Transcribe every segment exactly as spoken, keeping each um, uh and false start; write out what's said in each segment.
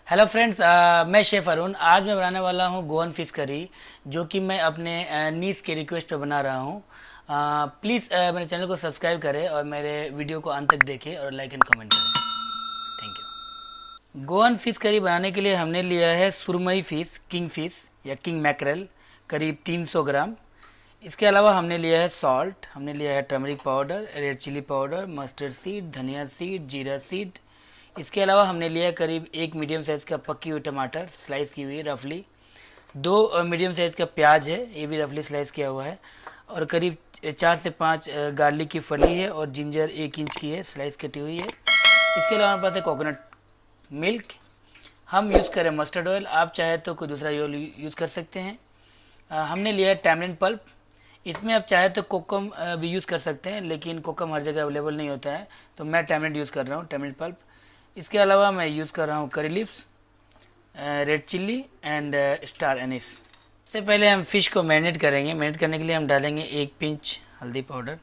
Hello friends, मैं chef Arun. आज मैं बनाने वाला हूँ गोवन फिश करी, जो कि मैं अपने नीस के रिक्वेस्ट पे बना रहा हूँ। प्लीज़ मेरे चैनल को सब्सक्राइब करें और मेरे वीडियो को अंत तक देखें और लाइक एंड कमेंट करें। Thank you. Goan fish curry बनाने के लिए हमने लिया है सुरमई फिश, किंग फिश या किंग मैकरेल, करीब तीन सौ ग्राम। इसके अलावा हमने लिया है सॉल्ट, हमने लिया है turmeric powder, red chilli powder, mustard seed, धनिया सीड, जीरा सीड। इसके अलावा हमने लिया करीब एक मीडियम साइज़ का पकी हुई टमाटर, स्लाइस की हुई रफली। दो मीडियम साइज़ का प्याज है, ये भी रफली स्लाइस किया हुआ है। और करीब चार से पाँच गार्लिक की फली है और जिंजर एक इंच की है, स्लाइस कटी हुई है। इसके अलावा हमारे पास है कोकोनट मिल्क। हम यूज़ करें मस्टर्ड ऑयल, आप चाहे तो कोई दूसरा ऑयल यूज़ कर सकते हैं। आ, हमने लिया है टैमरिन पल्प। इसमें आप चाहे तो कोकम भी यूज़ कर सकते हैं, लेकिन कोकम हर जगह अवेलेबल नहीं होता है, तो मैं टैमरिन यूज़ कर रहा हूँ, टैमरिन पल्प। इसके अलावा मैं यूज़ कर रहा हूँ curry leaves, red chilli and star anise. सबसे पहले हम फिश को मैरिनेट करेंगे। मैरिनेट करने के लिए हम डालेंगे एक पिंच हल्दी पाउडर,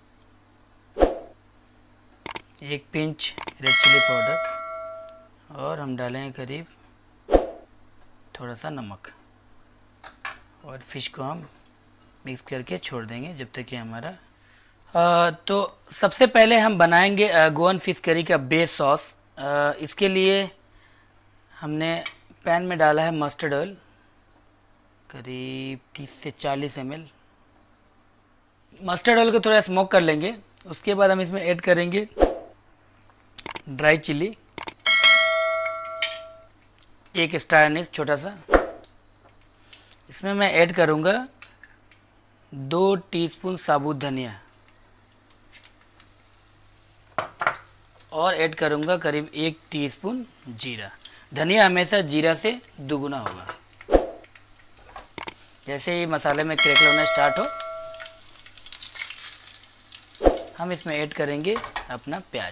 एक पिंच रेड चिल्ली पाउडर, और हम डालेंगे करीब थोड़ा सा नमक, और फिश को हम मिक्स करके छोड़ देंगे जब तक कि हमारा आ, तो सबसे पहले हम बनाएंगे गोवन फिश करी का बेस सॉस। आ, इसके लिए हमने पैन में डाला है मस्टर्ड ऑयल, करीब तीस से चालीस एम एल। मस्टर्ड ऑयल को थोड़ा स्मोक कर लेंगे। उसके बाद हम इसमें ऐड करेंगे ड्राई चिल्ली, एक स्टार एनिस छोटा सा। इसमें मैं ऐड करूँगा दो टीस्पून साबुत धनिया, और ऐड करूँगा करीब एक टीस्पून जीरा। धनिया हमेशा जीरा से दुगुना होगा। जैसे ही मसाले में क्रैकल होना स्टार्ट हो, हम इसमें ऐड करेंगे अपना प्याज।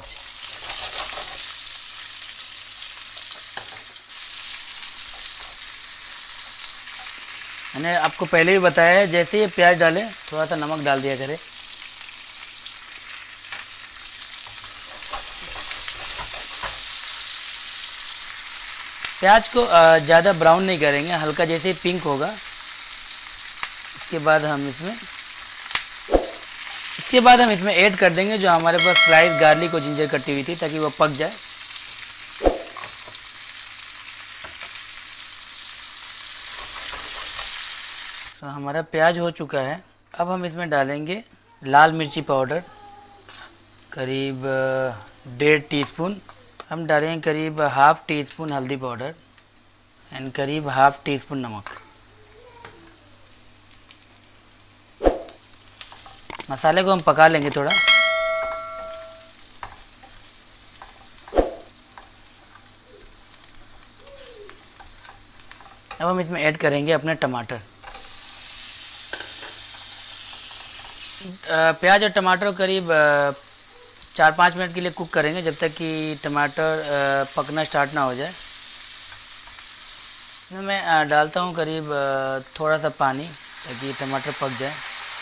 मैंने आपको पहले भी बताया है, जैसे ये प्याज डालें थोड़ा सा नमक डाल दिया करें। प्याज को ज़्यादा ब्राउन नहीं करेंगे, हल्का जैसे ही पिंक होगा इसके बाद हम इसमें इसके बाद हम इसमें ऐड कर देंगे जो हमारे पास स्लाइस गार्लिक और जिंजर कटी हुई थी, ताकि वो पक जाए। तो हमारा प्याज हो चुका है। अब हम इसमें डालेंगे लाल मिर्ची पाउडर, करीब डेढ़ टीस्पून। हम डालेंगे करीब हाफ टी स्पून हल्दी पाउडर एंड करीब हाफ टी स्पून नमक। मसाले को हम पका लेंगे थोड़ा। अब हम इसमें ऐड करेंगे अपने टमाटर। प्याज और टमाटर करीब चार पाँच मिनट के लिए कुक करेंगे, जब तक कि टमाटर पकना स्टार्ट ना हो जाए। इसमें मैं डालता हूँ करीब थोड़ा सा पानी, ताकि टमाटर पक जाए।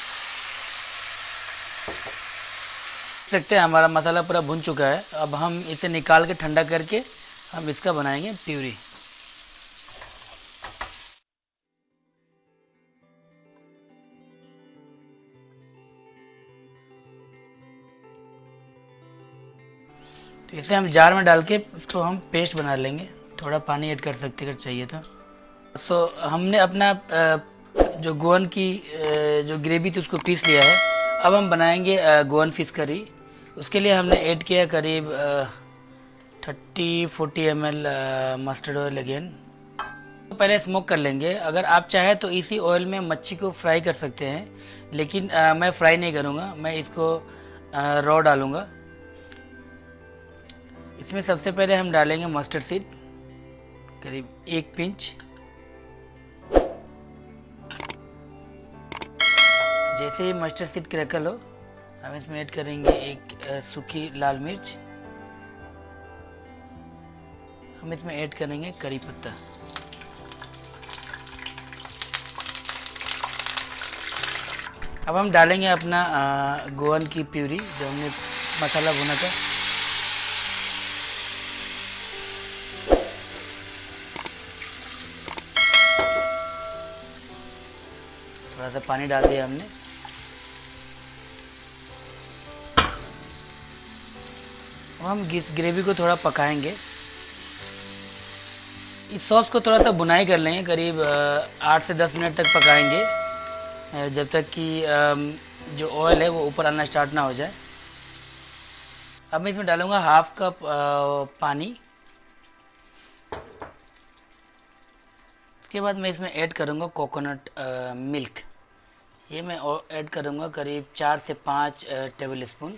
देख सकते हैं हमारा मसाला पूरा भुन चुका है। अब हम इसे निकाल के ठंडा करके हम इसका बनाएंगे प्यूरी। तो इसे हम जार में डाल के इसको हम पेस्ट बना लेंगे। थोड़ा पानी ऐड कर सकते अगर चाहिए तो। सो हमने अपना जो गोवन की जो ग्रेवी थी उसको पीस लिया है। अब हम बनाएंगे गोवन फिश करी। उसके लिए हमने ऐड किया करीब thirty forty M L mustard oil again. तो पहले स्मोक कर लेंगे। अगर आप चाहे तो इसी ऑयल में मच्छी को फ्राई कर सकते हैं, लेकिन आ, मैं फ्राई नहीं करूँगा, मैं इसको रॉ डालूँगा। इसमें सबसे पहले हम डालेंगे मस्टर्ड सीड, करीब एक पिंच। जैसे ही मस्टर्ड सीड क्रैकल हो, हम इसमें ऐड करेंगे एक सूखी लाल मिर्च। हम इसमें ऐड करेंगे करी पत्ता। अब हम डालेंगे अपना गोवन की प्यूरी, जो हमने मसाला भुना था। थोड़ा सा पानी डाल दिया हमने। अब हम इस ग्रेवी को थोड़ा पकाएंगे। इस सॉस को थोड़ा सा बुनाई कर लेंगे, करीब आठ से दस मिनट तक पकाएंगे, जब तक कि जो ऑयल है वो ऊपर आना स्टार्ट ना हो जाए। अब मैं इसमें डालूंगा हाफ कप पानी। इसके बाद मैं इसमें ऐड करूंगा कोकोनट मिल्क। ये मैं ऐड करूंगा करीब चार से पाँच टेबल स्पून।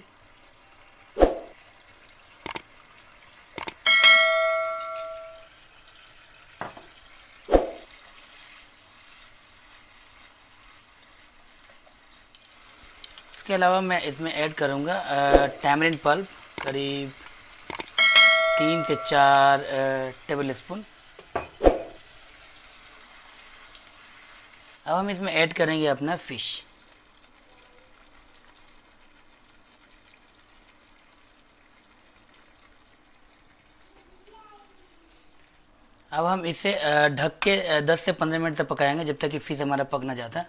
इसके अलावा मैं इसमें ऐड करूंगा टैमरिंड पल्प, करीब तीन से चार टेबल स्पून। अब हम इसमें ऐड करेंगे अपना फिश। अब हम इसे ढक के दस से पंद्रह मिनट तक पकाएंगे, जब तक कि फिश हमारा पक ना जाता।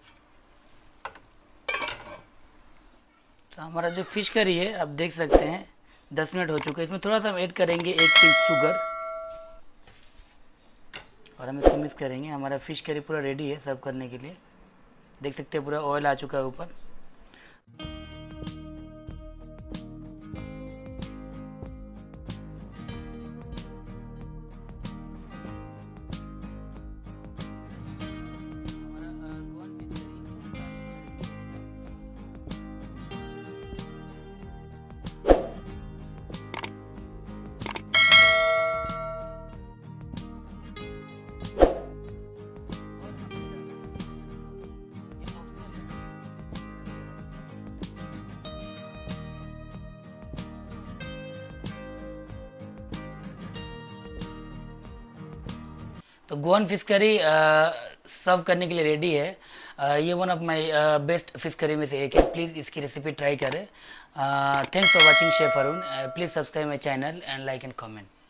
तो हमारा जो फिश करी है आप देख सकते हैं दस मिनट हो चुके हैं। इसमें थोड़ा सा हम ऐड करेंगे एक पिंच शुगर और हम इसको मिक्स करेंगे। हमारा फिश करी पूरा रेडी है सर्व करने के लिए। देख सकते हैं पूरा ऑयल आ चुका है ऊपर। तो गोवन फिश करी सर्व करने के लिए रेडी है। uh, ये one of my best fish curry में से एक है। प्लीज़ इसकी रेसिपी ट्राई करें। Thanks for watching chef Arun. Please subscribe my channel and like and comment.